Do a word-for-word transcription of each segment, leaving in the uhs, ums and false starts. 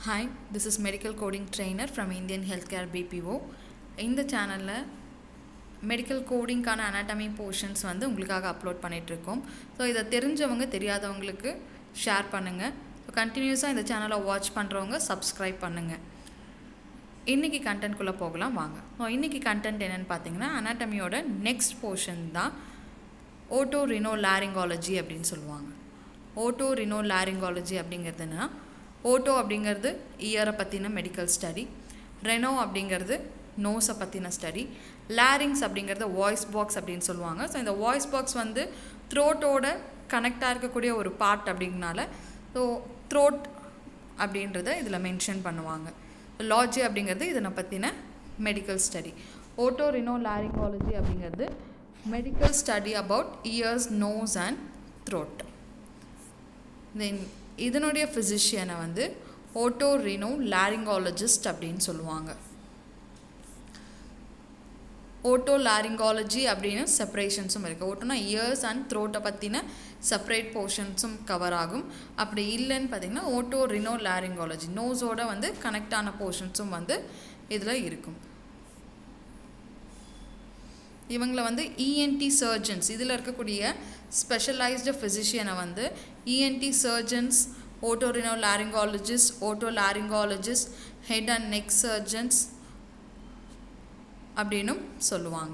Hi, this is medical coding trainer from Indian Healthcare B P O. In the channel medical coding கான anatomy portions வந்து உங்களுக்காக upload பண்ணிட்டு இருக்கோம். So இதை தெரிஞ்சவங்க தெரியாதவங்களுக்கு ஷேர் பண்ணுங்க. ஸோ கண்டினியூஸாக இந்த சேனலை வாட்ச் பண்ணுறவங்க சப்ஸ்கிரைப் பண்ணுங்க. இன்னைக்கு கண்டென்ட் குள்ள போகலாம் வாங்க. ஸோ இன்னைக்கு கண்டென்ட் என்னன்னு பார்த்தீங்கன்னா அனாட்டமியோட நெக்ஸ்ட் போர்ஷன் தான் ஓட்டோரினோலாரிங்காலஜி அப்படின்னு சொல்லுவாங்க. ஓட்டோரினோலாரிங்காலஜி அப்படிங்கிறது என்னன்னா ஓட்டோ அப்படிங்கிறது இயரை பற்றின மெடிக்கல் ஸ்டடி, ரெனோ அப்படிங்கிறது நோஸை பற்றின ஸ்டடி, லாரிங்ஸ் அப்படிங்கிறது வாய்ஸ் பாக்ஸ் அப்படின்னு சொல்லுவாங்க. ஸோ இந்த வாய்ஸ் பாக்ஸ் வந்து த்ரோட்டோட கனெக்டாக இருக்கக்கூடிய ஒரு பார்ட் அப்படிங்கனால ஸோ த்ரோட் அப்படின்றத இதில் மென்ஷன் பண்ணுவாங்க. லாஜி அப்படிங்கிறது இதனை பற்றின மெடிக்கல் ஸ்டடி. ஓட்டோரினோலாரிங்காலஜி அப்படிங்கிறது medical study about ears, nose and throat. Then இதனுடைய ஃபிசிஷியனை வந்து ஓட்டோரினோலாரிங்காலஜிஸ்ட் அப்படின்னு சொல்லுவாங்க. ஓட்டோலாரிங்காலஜி அப்படின்னு செப்பரேஷன்ஸும் இருக்குது. ஓட்டோனா இயர்ஸ் அண்ட் த்ரோட்டை பற்றின செப்பரேட் போர்ஷன்ஸும் கவர் ஆகும். அப்படி இல்லைன்னு பார்த்தீங்கன்னா ஓட்டோரினோலாரிங்காலஜி நோஸோட வந்து கனெக்ட் ஆன போர்ஷன்ஸும் வந்து இதில் இருக்கும். இவங்களை வந்து இஎன்டி சர்ஜன்ஸ், இதில் இருக்கக்கூடிய ஸ்பெஷலைஸ்டு ஃபிசிஷியனை வந்து ENT surgeons, otorhinolaryngologist, otolaryngologist, head and neck surgeons அப்படின்னும் சொல்லுவாங்க.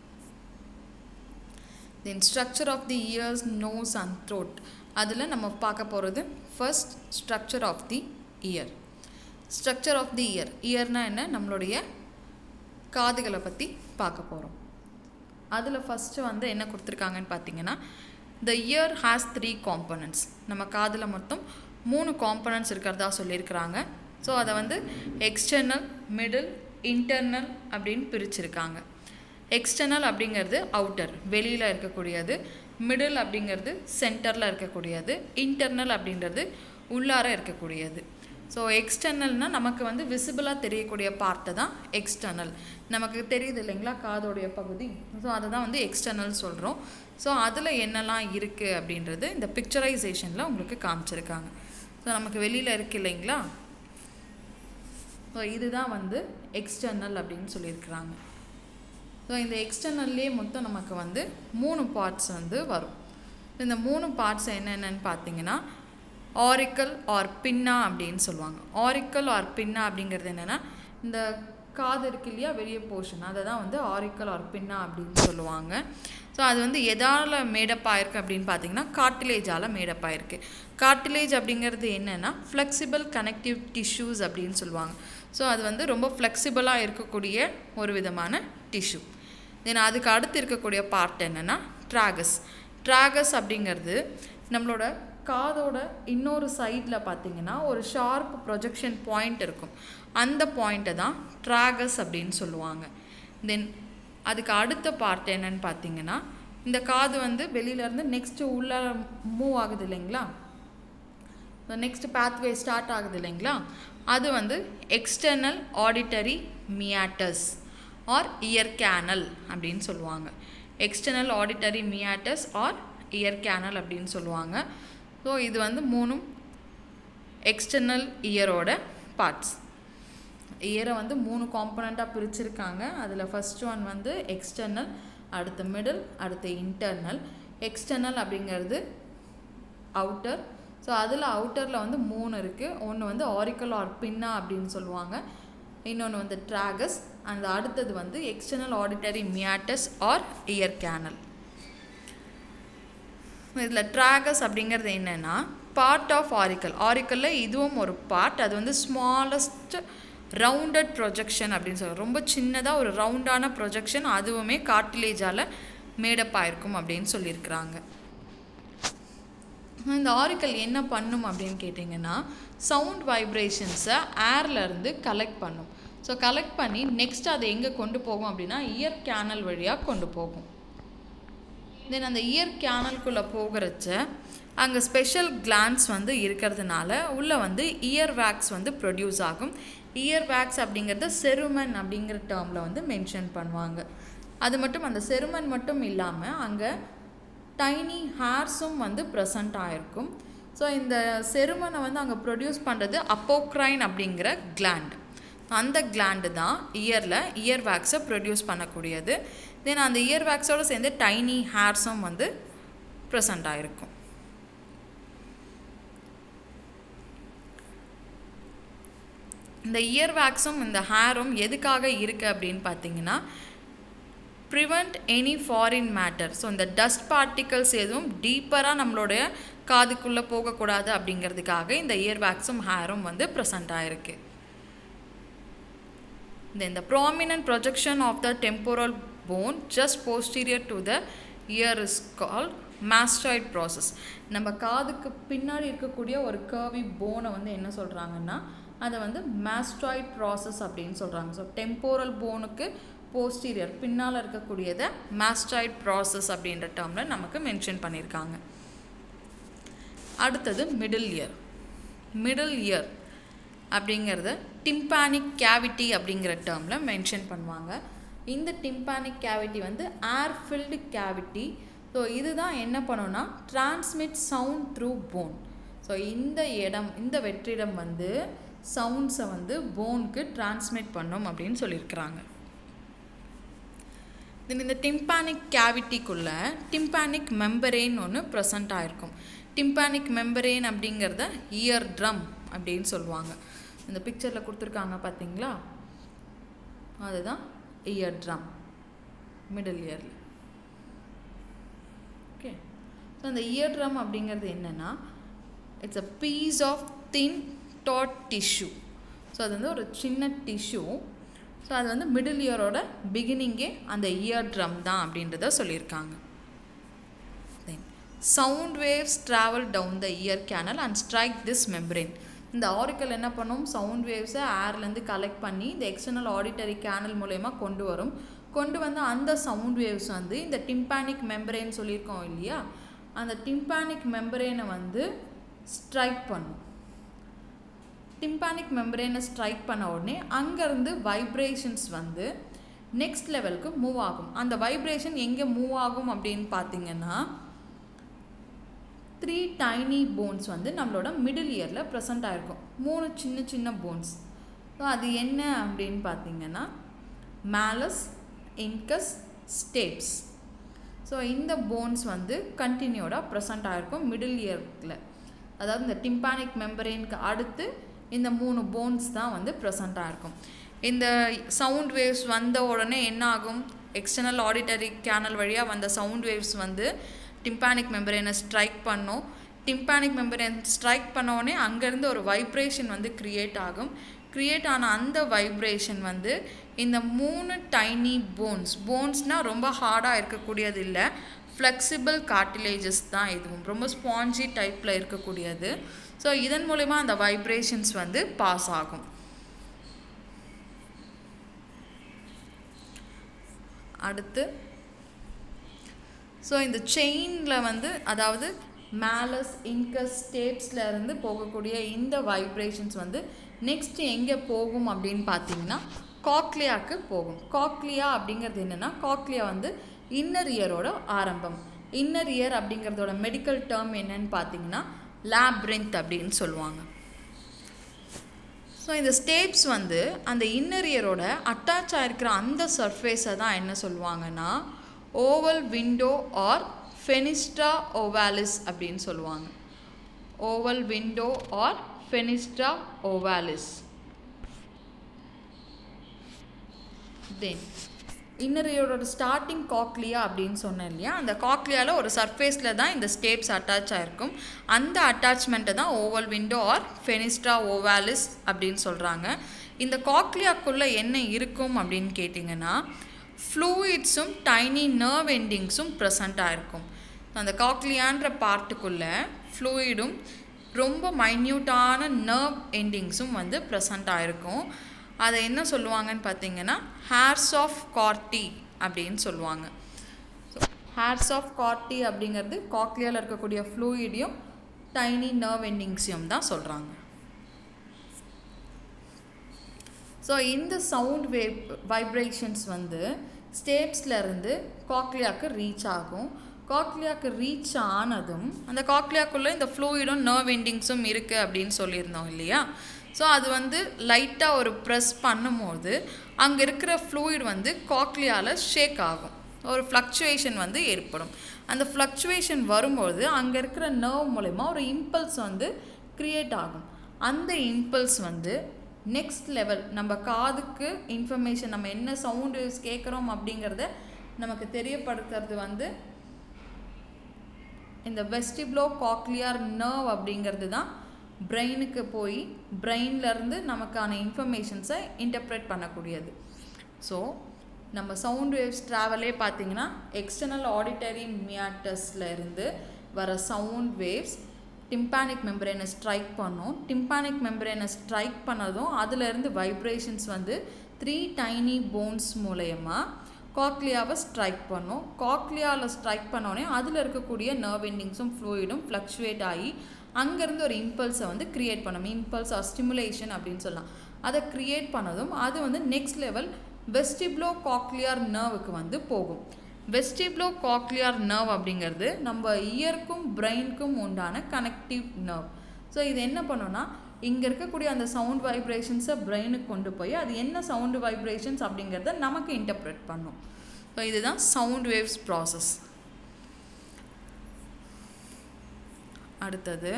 Then structure of the ears, nose and throat, அதில் நம்ம பார்க்க போகிறது first structure of the ear. Structure of the ear, இயர்னால் என்ன, நம்மளுடைய காதுகளை பற்றி பார்க்க போகிறோம். அதில் ஃபஸ்ட்டு வந்து என்ன கொடுத்துருக்காங்கன்னு பார்த்தீங்கன்னா the ear has three components. நம்ம காதில் மொத்தம் மூணு காம்பனன்ட்ஸ் இருக்கிறதா சொல்லியிருக்கிறாங்க. ஸோ அதை வந்து எக்ஸ்டர்னல், மிடில், இன்டர்னல் அப்படின்னு பிரிச்சுருக்காங்க. எக்ஸ்டர்னல் அப்படிங்கிறது அவுட்டர், வெளியில் இருக்கக்கூடியது. மிடில் அப்படிங்கிறது சென்டரில் இருக்கக்கூடியது. இன்டர்னல் அப்படின்றது உள்ளார இருக்கக்கூடியது. ஸோ எக்ஸ்டர்னல்னால் நமக்கு வந்து விசிபிளாக தெரியக்கூடிய பார்ட்டை தான் எக்ஸ்டர்னல். நமக்கு தெரியுது இல்லைங்களா காதோடைய பகுதி, ஸோ அதை தான் வந்து எக்ஸ்டர்னல் சொல்கிறோம். ஸோ அதில் என்னெல்லாம் இருக்குது அப்படின்றது இந்த பிக்சரைசேஷனில் உங்களுக்கு காமிச்சிருக்காங்க. ஸோ நமக்கு வெளியில் இருக்குது இல்லைங்களா, ஸோ இதுதான் வந்து எக்ஸ்டர்னல் அப்படின்னு சொல்லியிருக்கிறாங்க. ஸோ இந்த எக்ஸ்டர்னல்லே மொத்தம் நமக்கு வந்து மூணு பார்ட்ஸ் வந்து வரும். இந்த மூணு பார்ட்ஸ் என்னென்னு பார்த்தீங்கன்னா ஆரிக்கல் ஆர் பின்னா அப்படின்னு சொல்லுவாங்க. ஆரிக்கல் ஆர் பின்னா அப்படிங்கிறது என்னென்னா இந்த காது இருக்கு இல்லையா வெளியே போர்ஷன், அதை தான் வந்து ஆரிக்கல் ஆர் பின்னா அப்படின்னு சொல்லுவாங்க. ஸோ அது வந்து எதால் மேடப்பாயிருக்கு அப்படின்னு பார்த்தீங்கன்னா கார்டிலேஜால் மேடப்பாயிருக்கு. கார்டிலேஜ் அப்படிங்கிறது என்னென்னா ஃப்ளெக்சிபிள் கனெக்டிவ் டிஷ்யூஸ் அப்படின்னு சொல்லுவாங்க. ஸோ அது வந்து ரொம்ப ஃப்ளெக்சிபிளாக இருக்கக்கூடிய ஒரு விதமான டிஷ்யூ. தென் அதுக்கு அடுத்து இருக்கக்கூடிய பார்ட் என்னென்னா ட்ராகஸ். ட்ராகஸ் அப்படிங்கிறது நம்மளோட காதோட இன்னொரு சைடில் பார்த்தீங்கன்னா ஒரு ஷார்ப் ப்ரொஜெக்ஷன் பாயிண்ட் இருக்கும். அந்த பாயிண்ட்டை தான் ட்ராகஸ் அப்படின்னு சொல்லுவாங்க. தென் அதுக்கு அடுத்த பார்ட் என்னன்னு பார்த்தீங்கன்னா இந்த காது வந்து வெளியிலேருந்து நெக்ஸ்ட்டு உள்ளே மூவ் ஆகுது இல்லைங்களா, நெக்ஸ்ட் பாத்வே ஸ்டார்ட் ஆகுது இல்லைங்களா, அது வந்து external auditory meatus or ear canal அப்படின்னு சொல்லுவாங்க. External auditory meatus or ear canal அப்படின்னு சொல்லுவாங்க. ஸோ இது வந்து மூணும் எக்ஸ்டர்னல் இயரோட பார்ட்ஸ். இயரை வந்து மூணு காம்பனண்ட்டாக பிரிச்சுருக்காங்க. அதில் ஃபஸ்ட் ஒன் வந்து எக்ஸ்டர்னல், அடுத்து மிடில், அடுத்து இன்டர்னல். எக்ஸ்டர்னல் அப்படிங்கிறது அவுட்டர். ஸோ அதில் அவுட்டரில் வந்து மூணு இருக்குது. ஒன்று வந்து ஆரிக்கல் ஆர் பின்னா அப்படின்னு சொல்லுவாங்க, இன்னொன்று வந்து ட்ராகஸ், அந்த அடுத்தது வந்து external auditory meatus or ear canal. இதில் ட்ராகஸ் அப்படிங்கிறது என்னென்னா பார்ட் ஆஃப் ஆரிக்கல். ஆரிக்கலில் இதுவும் ஒரு பார்ட். அது வந்து ஸ்மாலஸ்ட் ரவுண்டட் ப்ரொஜெக்ஷன் அப்படின்னு சொல்லுவோம். ரொம்ப சின்னதாக ஒரு ரவுண்டான ப்ரொஜெக்ஷன், அதுவுமே கார்டிலேஜால் மேடப் ஆயிருக்கும் அப்படின்னு சொல்லியிருக்கிறாங்க. இந்த ஆரிக்கல் என்ன பண்ணும் அப்படின்னு கேட்டிங்கன்னா சவுண்ட் வைப்ரேஷன்ஸை ஏர்லேருந்து கலெக்ட் பண்ணும். ஸோ கலெக்ட் பண்ணி நெக்ஸ்ட் அதை எங்கே கொண்டு போகும் அப்படின்னா இயர் கேனல் வழியாக கொண்டு போகும். தென் அந்த இயர் கேனல்குள்ளே போகிறச்ச அங்கே ஸ்பெஷல் கிளான்ஸ் வந்து இருக்கிறதுனால உள்ளே வந்து இயர் வேக்ஸ் வந்து ப்ரொடியூஸ் ஆகும். இயர் வேக்ஸ் அப்படிங்கிறத செருமன் அப்படிங்கிற டேர்மில் வந்து மென்ஷன் பண்ணுவாங்க. அது மட்டும் அந்த செருமன் மட்டும் இல்லாமல் அங்கே டைனி ஹேர்ஸும் வந்து ப்ரெசண்ட் ஆகிருக்கும். ஸோ இந்த செருமனை வந்து அங்கே ப்ரொடியூஸ் பண்ணுறது அப்போக்ரைன் அப்படிங்கிற கிளாண்ட். அந்த கிளாண்டு தான் இயரில் இயர் வேக்ஸை ப்ரொடியூஸ் பண்ணக்கூடியது. தென் அந்த இயர் வேக்ஸோடு சேர்ந்து டைனி ஹேர்ஸும் வந்து ப்ரெசண்ட் ஆகிருக்கும். இந்த இயர் வேக்ஸும் இந்த ஹேரும் எதுக்காக இருக்குது அப்படின்னு பார்த்தீங்கன்னா, prevent any foreign matter. So இந்த டஸ்ட் பார்ட்டிகல்ஸ் எதுவும் டீப்பராக நம்மளுடைய காதுக்குள்ளே போகக்கூடாது அப்படிங்கிறதுக்காக இந்த இயர் வேக்ஸும் ஹேரும் வந்து ப்ரெசண்ட் ஆகிருக்கு. Then the prominent projection of the temporal bone just posterior to the ear is called mastoid process. நம்ம காதுக்கு பின்னாடி இருக்கக்கூடிய ஒரு கர்வி போனை வந்து என்ன சொல்கிறாங்கன்னா, அதை வந்து mastoid process அப்படின்னு சொல்கிறாங்க. ஸோ டெம்போரல் போனுக்கு போஸ்டீரியர் பின்னால் இருக்கக்கூடியதை mastoid process அப்படின்ற டேர்மில் நமக்கு மென்ஷன் பண்ணியிருக்காங்க. அடுத்தது மிடில் இயர். மிடில் இயர் அப்படிங்கிறத டிம்பானிக் கேவிட்டி அப்படிங்கிற டேர்மில் மென்ஷன் பண்ணுவாங்க. இந்த டிம்பானிக் கேவிட்டி வந்து ஏர் ஃபில்டு கேவிட்டி. ஸோ இதுதான் என்ன பண்ணோன்னா transmit sound through bone. So இந்த இடம் இந்த வெற்றிடம் வந்து சவுண்ட்ஸை வந்து போனுக்கு டிரான்ஸ்மிட் பண்ணும் அப்படின்னு சொல்லியிருக்கிறாங்க. தென் இந்த டிம்பானிக் கேவிட்டிக்குள்ளே டிம்பானிக் மெம்பரேன் ஒன்று ப்ரெசண்ட் ஆகிருக்கும். டிம்பானிக் மெம்பரேன் அப்படிங்கிறத இயர் ட்ரம் அப்படின்னு சொல்லுவாங்க. இந்த பிக்சரில் கொடுத்துருக்காங்க பார்த்தீங்களா, அதுதான் இயர் ட்ரம் மிடில் இயரில். ஓகே, ஸோ அந்த இயர் ட்ரம் அப்படிங்கிறது என்னென்னா, it's a piece of thin taut tissue. So அது வந்து ஒரு சின்ன டிஷ்யூ. ஸோ அது வந்து மிடில் இயரோட பிகினிங்கே அந்த இயர் ட்ரம் தான் அப்படின்றத சொல்லியிருக்காங்க. Then sound waves travel down the ear canal and strike this membrane. இந்த ஆரிக்கல் என்ன பண்ணும், சவுண்ட் வேவ்ஸை ஏர்லேருந்து கலெக்ட் பண்ணி இந்த எக்ஸ்டர்னல் ஆடிட்டரி கேனல் மூலயமா கொண்டு வரும். கொண்டு வந்து அந்த சவுண்ட் வேவ்ஸ் வந்து இந்த டிம்பானிக் மெம்பரேன் சொல்லியிருக்கோம் இல்லையா, அந்த டிம்பானிக் மெம்பரேனை வந்து ஸ்ட்ரைக் பண்ணும். டிம்பானிக் மெம்பரேனை ஸ்ட்ரைக் பண்ண உடனே அங்கேருந்து வைப்ரேஷன்ஸ் வந்து நெக்ஸ்ட் லெவலுக்கு மூவ் ஆகும். அந்த வைப்ரேஷன் எங்கே மூவ் ஆகும் அப்படின்னு பார்த்தீங்கன்னா, த்ரீ டைனி போன்ஸ் வந்து நம்மளோட மிடில் இயரில் ப்ரெசண்ட் ஆகிருக்கும். மூணு சின்ன சின்ன போன்ஸ். ஸோ அது என்ன அப்படின்னு பார்த்தீங்கன்னா, மேலஸ், இன்கஸ், ஸ்டேப்ஸ். ஸோ இந்த போன்ஸ் வந்து கண்டினியூடாக ப்ரெசண்ட் ஆகிருக்கும் மிடில் இயரில். அதாவது இந்த டிம்பானிக் மெம்பரேனுக்கு அடுத்து இந்த மூணு போன்ஸ் தான் வந்து ப்ரெசண்ட் ஆகிருக்கும். இந்த சவுண்ட் வேவ்ஸ் வந்த உடனே என்ன ஆகும், எக்ஸ்டர்னல் ஆடிட்டரி கேனல் வழியாக வந்த சவுண்ட் வேவ்ஸ் வந்து டிம்பானிக் மெம்பரேனை ஸ்ட்ரைக் பண்ணும். டிம்பானிக் மெம்பரேன் ஸ்ட்ரைக் பண்ண உடனே அங்கேருந்து ஒரு வைப்ரேஷன் வந்து க்ரியேட் ஆகும். க்ரியேட் ஆன அந்த வைப்ரேஷன் வந்து இந்த மூணு டைனி போன்ஸ், போன்ஸ்னால் ரொம்ப ஹார்டாக இருக்கக்கூடியது இல்லை, ஃப்ளெக்சிபிள் கார்டிலேஜஸ் தான், இதுவும் ரொம்ப ஸ்பாஞ்சி டைப்பில் இருக்கக்கூடியது. ஸோ இதன் மூலமா அந்த வைப்ரேஷன்ஸ் வந்து பாஸ் ஆகும். அடுத்து ஸோ இந்த செயினில் வந்து அதாவது மேலஸ், இன்கஸ், ஸ்டேப்ஸில் இருந்து போகக்கூடிய இந்த வைப்ரேஷன்ஸ் வந்து நெக்ஸ்ட் எங்கே போகும் அப்படின்னு பார்த்தீங்கன்னா காக்லியாவுக்கு போகும். காக்லியா அப்படிங்கிறது என்னென்னா, காக்லியா வந்து இன்னர் இயரோட ஆரம்பம். இன்னர் இயர் அப்படிங்கிறதோட மெடிக்கல் டேர்ம் என்னன்னு பார்த்தீங்கன்னா லேப்ரின்த் அப்படின்னு சொல்லுவாங்க. ஸோ இந்த ஸ்டேப்ஸ் வந்து அந்த இன்னர் இயரோட அட்டாச் ஆகிருக்கிற அந்த சர்ஃபேஸை தான் என்ன சொல்லுவாங்கன்னா oval window or fenestra ovalis அப்படின்னு சொல்லுவாங்க. Oval window or fenestra ovalis. Then inner இயரோட ஸ்டார்டிங் காக்லியா அப்படின்னு சொன்னேன் இல்லையா, அந்த காக்லியாவில் ஒரு சர்ஃபேஸில் தான் இந்த ஸ்டேப்ஸ் அட்டாச் ஆகிருக்கும். அந்த அட்டாச்மெண்ட்டை தான் oval window or fenestra ovalis அப்படின்னு சொல்கிறாங்க. இந்த காக்லியாக்குள்ளே என்ன இருக்கும் அப்படின்னு கேட்டிங்கன்னா ஃப்ளூயிட்ஸும் டைனி நர்வ் எண்டிங்ஸும் ப்ரெசண்ட் ஆகிருக்கும். அந்த காக்லியான்ற பார்ட்டுக்குள்ளே ஃப்ளூயிடும் ரொம்ப மைன்யூட்டான நர்வ் எண்டிங்ஸும் வந்து ப்ரெசண்ட் ஆகிருக்கும். அதை என்ன சொல்லுவாங்கன்னு பார்த்தீங்கன்னா ஹேர்ஸ் ஆஃப் கார்ட்டி அப்படின்னு சொல்லுவாங்க. ஸோ ஹேர்ஸ் ஆஃப் கார்ட்டி அப்படிங்கிறது காக்லியாவில் இருக்கக்கூடிய ஃப்ளூயிடையும் டைனி நர்வ் எண்டிங்ஸையும் தான் சொல்கிறாங்க. ஸோ இந்த சவுண்ட் வேவ் வைப்ரேஷன்ஸ் வந்து ஸ்டேப்ஸ்லேருந்து காக்லியாவுக்கு ரீச் ஆகும். காக்லியாக்கு ரீச் ஆனதும் அந்த காக்லியாக்குள்ளே இந்த ஃப்ளூயிடும் நர்வ் எண்டிங்ஸும் இருக்குது அப்படின்னு சொல்லியிருந்தோம் இல்லையா. ஸோ அது வந்து லைட்டாக ஒரு ப்ரெஸ் பண்ணும்போது அங்கே இருக்கிற ஃப்ளூயிட் வந்து காக்லியாவில் ஷேக் ஆகும், ஒரு ஃப்ளக்சுவேஷன் வந்து ஏற்படும். அந்த ஃப்ளக்சுவேஷன் வரும்போது அங்கே இருக்கிற நர்வ் மூலமா ஒரு இம்பல்ஸ் வந்து க்ரியேட் ஆகும். அந்த இம்பல்ஸ் வந்து நெக்ஸ்ட் லெவல் நம்ம காதுக்கு இன்ஃபர்மேஷன், நம்ம என்ன சவுண்ட் வேவ்ஸ் கேட்குறோம் அப்படிங்கிறத நமக்கு தெரியப்படுத்துறது வந்து இந்த வெஸ்டிபுலோ காக்லியார் நர்வ் அப்படிங்கிறது தான் பிரெயினுக்கு போய் பிரெயின்லேருந்து நமக்கான இன்ஃபர்மேஷன்ஸை இன்டர்ப்ரெட் பண்ணக்கூடியது. ஸோ நம்ம சவுண்ட் வேவ்ஸ் ட்ராவலே பார்த்திங்கன்னா எக்ஸ்டர்னல் ஆடிட்டரி மியாட்டஸில் இருந்து வர சவுண்ட் வேவ்ஸ் டிம்பானிக் மெம்பரேனை ஸ்ட்ரைக் பண்ணும். டிம்பானிக் மெம்பரேனை ஸ்ட்ரைக் பண்ணதும் அதிலேருந்து வைப்ரேஷன்ஸ் வந்து த்ரீ டைனி போன்ஸ் மூலயமா காக்லியாவை ஸ்ட்ரைக் பண்ணும். காக்லியாவில் ஸ்ட்ரைக் பண்ணோடனே அதில் இருக்கக்கூடிய நர்வ் எண்டிங்ஸும் ஃப்ளூயிடும் ஃப்ளக்சுவேட் ஆகி அங்கேருந்து ஒரு இம்பல்ஸை வந்து க்ரியேட் பண்ணும். இம்பல்ஸ் ஆர் ஸ்டிமுலேஷன் அப்படின்னு சொல்லலாம். அதை க்ரியேட் பண்ணதும் அது வந்து நெக்ஸ்ட் லெவல் வெஸ்டிபுலோ காக்லியார் நர்வுக்கு வந்து போகும். வெஸ்டிபுலோ காக்லியார் நர்வ் அப்படிங்கிறது நம்ம இயர்க்கும் பிரெயினுக்கும் உண்டான கனெக்டிவ் நர்வ். ஸோ இது என்ன பண்ணோன்னா இங்கே இருக்கக்கூடிய அந்த சவுண்ட் வைப்ரேஷன்ஸை பிரெயினுக்கு கொண்டு போய் அது என்ன சவுண்டு வைப்ரேஷன்ஸ் அப்படிங்கிறத நமக்கு இன்டர்ப்ரெட் பண்ணும். ஸோ இதுதான் சவுண்ட் வேவ்ஸ் ப்ராசஸ். அடுத்தது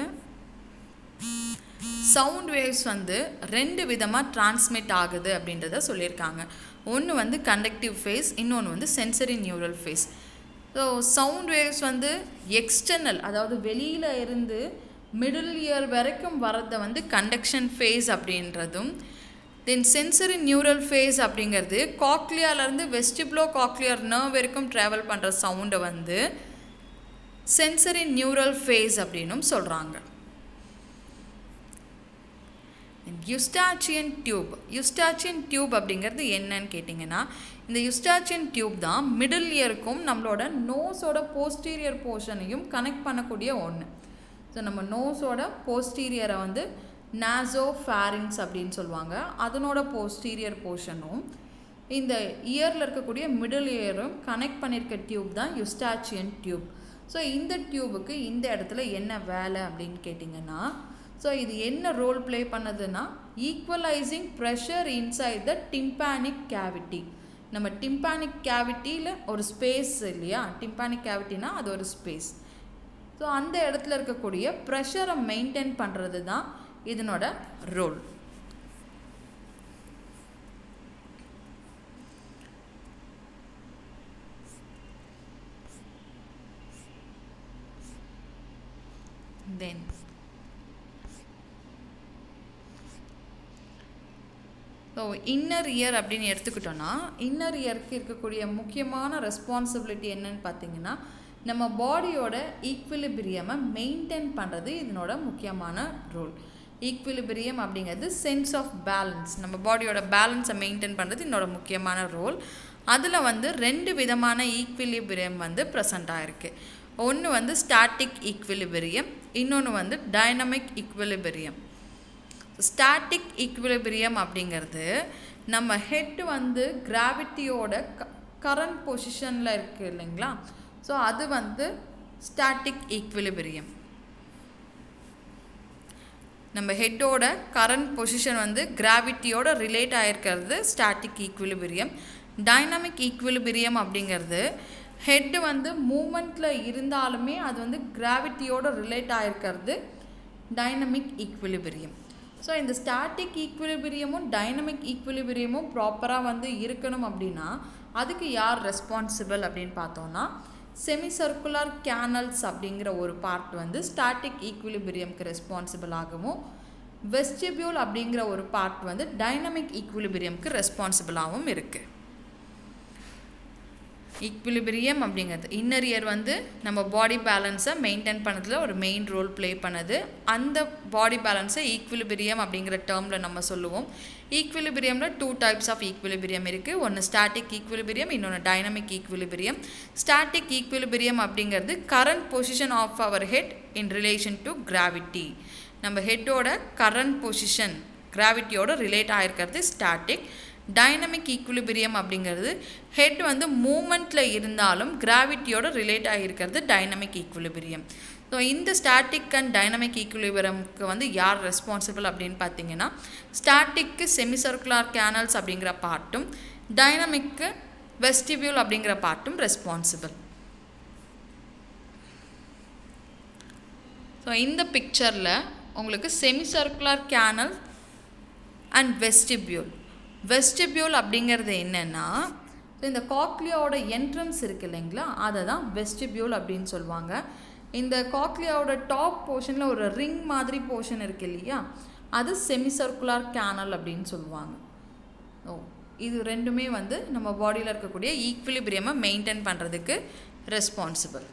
சவுண்ட் வேவ்ஸ் வந்து ரெண்டு விதமாக டிரான்ஸ்மிட் ஆகுது அப்படின்றத சொல்லியிருக்காங்க. ஒன்று வந்து கண்டக்டிவ் ஃபேஸ், இன்னொன்று வந்து sensory neural phase. So sound waves வந்து எக்ஸ்டர்னல், அதாவது வெளியில் இருந்து மிடில் இயர் வரைக்கும் வரதை வந்து கண்டக்ஷன் ஃபேஸ் அப்படின்றதும், தென் சென்சரி நியூரல் ஃபேஸ் அப்படிங்கிறது காக்லியாலேருந்து வெஸ்டிபுலோ காக்லியர் நர்வ் வரைக்கும் ட்ராவல் பண்ணுற சவுண்டை வந்து சென்சரி நியூரல் ஃபேஸ் அப்படின்னும் சொல்கிறாங்க. யுஸ்டாச்சியன் டியூப். யுஸ்டாச்சியன் டியூப் அப்படிங்கிறது என்னன்னு கேட்டிங்கன்னா, இந்த யுஸ்டாச்சியன் டியூப் தான் மிடில் இயருக்கும் நம்மளோட நோஸோட போஸ்டீரியர் போர்ஷனையும் கனெக்ட் பண்ணக்கூடிய ஒன்று. ஸோ நம்ம நோஸோட போஸ்டீரியரை வந்து நாசோ ஃபேரிங்ஸ் அப்படின்னு சொல்லுவாங்க. அதனோட போஸ்டீரியர் போர்ஷனும் இந்த இயரில் இருக்கக்கூடிய மிடில் இயரும் கனெக்ட் பண்ணியிருக்க டியூப் தான் யுஸ்டாச்சியன் டியூப். ஸோ இந்த டியூபுக்கு இந்த இடத்துல என்ன வேலை அப்படின்னு கேட்டிங்கன்னா, ஸோ இது என்ன ரோல் ப்ளே பண்ணுதுன்னா equalising pressure inside the tympanic cavity. நம்ம டிம்பானிக் கேவிட்டியில் ஒரு ஸ்பேஸ் இல்லையா, டிம்பானிக் கேவிட்டினா அது ஒரு ஸ்பேஸ். ஸோ அந்த இடத்துல இருக்கக்கூடிய ப்ரெஷரை மெயின்டைன் பண்ணுறது தான் இதனோட role. Then so inner ear அப்படின்னு எடுத்துக்கிட்டோன்னா, இன்னர் இயருக்கு இருக்கக்கூடிய முக்கியமான ரெஸ்பான்சிபிலிட்டி என்னன்னு பார்த்தீங்கன்னா, நம்ம பாடியோட ஈக்விலிபிரியமை மெயின்டைன் பண்ணுறது இதனோட முக்கியமான ரோல். ஈக்விலிபிரியம் அப்படிங்கிறது சென்ஸ் ஆஃப் பேலன்ஸ், நம்ம பாடியோட பேலன்ஸை மெயின்டைன் பண்ணுறது இதனோட முக்கியமான ரோல். அதில் வந்து ரெண்டு விதமான ஈக்விலிபிரியம் வந்து ப்ரெசண்ட் ஆகிருக்கு. ஒன்று வந்து ஸ்டாட்டிக் ஈக்விலிபிரியம், இன்னொன்று வந்து டைனமிக் ஈக்விலிபிரியம். ஸ்டாட்டிக் ஈக்விலிபிரியம் அப்படிங்கிறது நம்ம ஹெட் வந்து கிராவிட்டியோட க கரண்ட் பொசிஷனில் இருக்குது இல்லைங்களா. ஸோ அது வந்து ஸ்டாட்டிக் ஈக்விலிபிரியம். நம்ம ஹெட்டோட கரண்ட் பொசிஷன் வந்து கிராவிட்டியோட ரிலேட் ஆகிருக்கிறது ஸ்டாட்டிக் ஈக்விலிபிரியம். டைனமிக் ஈக்விலிபிரியம் அப்படிங்கிறது ஹெட்டு வந்து மூமெண்ட்டில் இருந்தாலுமே அது வந்து கிராவிட்டியோட ரிலேட் ஆகிருக்கிறது டைனமிக் ஈக்விலிபிரியம். ஸோ இந்த ஸ்டாட்டிக் ஈக்விலிபிரியமும் டைனமிக் ஈக்விலிபிரியமும் ப்ராப்பராக வந்து இருக்கணும் அப்படின்னா அதுக்கு யார் ரெஸ்பான்சிபிள் அப்படின்னு பார்த்தோன்னா, செமி சர்க்குலர் கேனல்ஸ் அப்படிங்கிற ஒரு பார்ட் வந்து ஸ்டாட்டிக் ஈக்விலிபிரியம்க்கு ரெஸ்பான்சிபிள் ஆகவும், வெஸ்டிபியூல் அப்படிங்கிற ஒரு பார்ட் வந்து டைனமிக் ஈக்விலிபிரியம்க்கு ரெஸ்பான்சிபிளாகவும் இருக்குது. ஈக்விலிபிரியம் அப்படிங்கிறது இன்னர் இயர் வந்து நம்ம பாடி பேலன்ஸை மெயின்டைன் பண்ணுறதுல ஒரு மெயின் ரோல் ப்ளே பண்ணுது. அந்த பாடி பேலன்ஸை ஈக்விலிபிரியம் அப்படிங்கிற டேர்மில் நம்ம சொல்லுவோம். ஈக்விலிபிரியமில் டூ டைப்ஸ் ஆஃப் ஈக்விலிபிரியம் இருக்குது. ஒன்று ஸ்டாட்டிக் ஈக்விலிபிரியம், இன்னொன்று டைனமிக் ஈக்விலிபிரியம். ஸ்டாட்டிக் ஈக்விலிபிரியம் அப்படிங்கிறது current position of our head in relation to gravity. நம்ம ஹெட்டோட கரண்ட் பொசிஷன் கிராவிட்டியோட ரிலேட் ஆகிருக்கிறது ஸ்டாட்டிக். டைனமிக் ஈக்குலிபிரியம் அப்படிங்கிறது ஹெட் வந்து மூமெண்ட்டில் இருந்தாலும் கிராவிட்டியோட ரிலேட் ஆகியிருக்கிறது டைனமிக் ஈக்குலிபிரியம். ஸோ இந்த ஸ்டாட்டிக் அண்ட் டைனமிக் ஈக்குலிபிரியம்க்கு வந்து யார் ரெஸ்பான்சிபிள் அப்படின்னு பார்த்தீங்கன்னா, ஸ்டாட்டிக்கு செமிசர்க்குலார் கேனல்ஸ் அப்படிங்கிற பார்ட்டும் டைனமிக்கு வெஸ்டிபியூல் அப்படிங்கிற பார்ட்டும் ரெஸ்பான்சிபிள். ஸோ இந்த பிக்சரில் உங்களுக்கு semicircular canal and vestibule. Vestibule அப்படிங்கிறது என்னென்னா, ஸோ இந்த காக்லியாவோட என்ட்ரன்ஸ் இருக்குது இல்லைங்களா, அதை தான் வெஸ்டிபியூல் அப்படின்னு சொல்லுவாங்க. இந்த காக்லியாவோட டாப் போர்ஷனில் ஒரு ரிங் மாதிரி போர்ஷன் இருக்குது இல்லையா, அது செமிசர்க்குலார் கேனல் அப்படின்னு சொல்லுவாங்க. ஓ இது ரெண்டுமே வந்து நம்ம பாடியில் இருக்கக்கூடிய ஈக்குலிபிரியமை மெயின்டைன் பண்ணுறதுக்கு ரெஸ்பான்சிபிள்.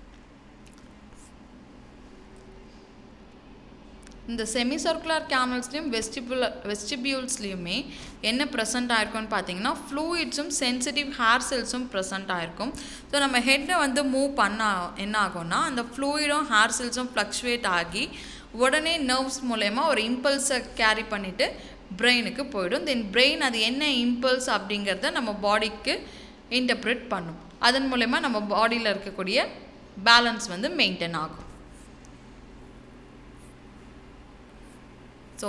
இந்த செமிசர்க்குலர் கேனல்ஸ்லையும் வெஸ்டிபியூல் வெஸ்டிபியூல்ஸ்லையுமே என்ன ப்ரெசென்ட் ஆகிருக்கும்னு பார்த்தீங்கன்னா, ஃப்ளூயிட்ஸும் சென்சிட்டிவ் ஹேர் செல்ஸும் ப்ரெசென்ட் ஆகிருக்கும். ஸோ நம்ம ஹெட்டை வந்து மூவ் பண்ணால் என்ன ஆகும்னா, அந்த ஃப்ளூயிடும் ஹேர் செல்ஸும் ஃப்ளக்சுவேட் ஆகி உடனே நர்வ்ஸ் மூலயமா ஒரு இம்பல்ஸை கேரி பண்ணிவிட்டு பிரெயினுக்கு போயிடும். தென் பிரெயின் அது என்ன இம்பல்ஸ் அப்படிங்கிறத நம்ம பாடிக்கு இன்டர்ப்ரெட் பண்ணும். அதன் மூலயமா நம்ம பாடியில் இருக்கக்கூடிய பேலன்ஸ் வந்து மெயின்டைன் ஆகும். ஸோ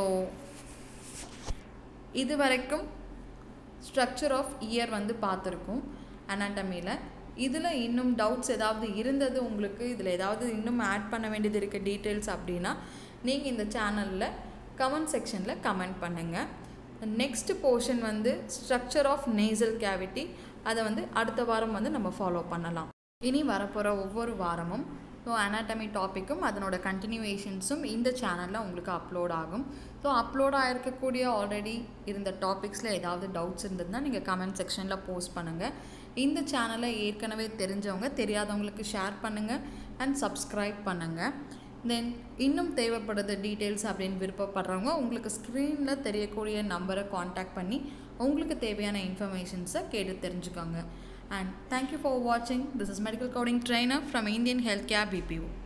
இது வரைக்கும் ஸ்ட்ரக்சர் ஆஃப் இயர் வந்து பார்த்துருக்கோம் அனாட்டமியில். இதில் இன்னும் டவுட்ஸ் ஏதாவது இருந்தது உங்களுக்கு, இதில் ஏதாவது இன்னும் ஆட் பண்ண வேண்டியது இருக்க டீட்டெயில்ஸ் அப்படின்னா நீங்கள் இந்த சேனலில் கமெண்ட் செக்ஷனில் கமெண்ட் பண்ணுங்கள். நெக்ஸ்ட் போர்ஷன் வந்து ஸ்ட்ரக்சர் ஆஃப் நேசல் கேவிட்டி, அதை வந்து அடுத்த வாரம் வந்து நம்ம ஃபாலோ பண்ணலாம். இனி வரப்போகிற ஒவ்வொரு வாரமும் ஸோ அனாட்டமி டாப்பிக்கும் அதனோட கண்டினியூவேஷன்ஸும் இந்த சேனலில் உங்களுக்கு அப்லோட் ஆகும். ஸோ அப்லோட் ஆகிருக்கக்கூடிய ஆல்ரெடி இருந்த டாபிக்ஸில் ஏதாவது டவுட்ஸ் இருந்ததுன்னா நீங்கள் கமெண்ட் செக்ஷனில் போஸ்ட் பண்ணுங்கள். இந்த சேனலை ஏற்கனவே தெரிஞ்சவங்க தெரியாதவங்களுக்கு ஷேர் பண்ணுங்கள் அண்ட் சப்ஸ்கிரைப் பண்ணுங்கள். தென் இன்னும் தேவைப்படுது டீட்டெயில்ஸ் அப்படின்னு விருப்பப்படுறவங்க உங்களுக்கு ஸ்க்ரீனில் தெரியக்கூடிய நம்பரை காண்டாக்ட் பண்ணி உங்களுக்கு தேவையான இன்ஃபர்மேஷன்ஸை கேட்டு தெரிஞ்சுக்கோங்க. And thank you for watching. This is Medical Coding Trainer from Indian Healthcare B P O.